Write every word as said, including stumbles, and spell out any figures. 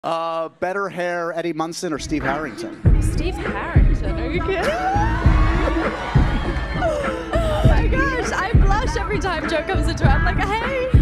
Uh, better hair, Eddie Munson or Steve Harrington? Steve Harrington, are you kidding? Oh my gosh, I blush every time Joe comes into it. I'm like, hey.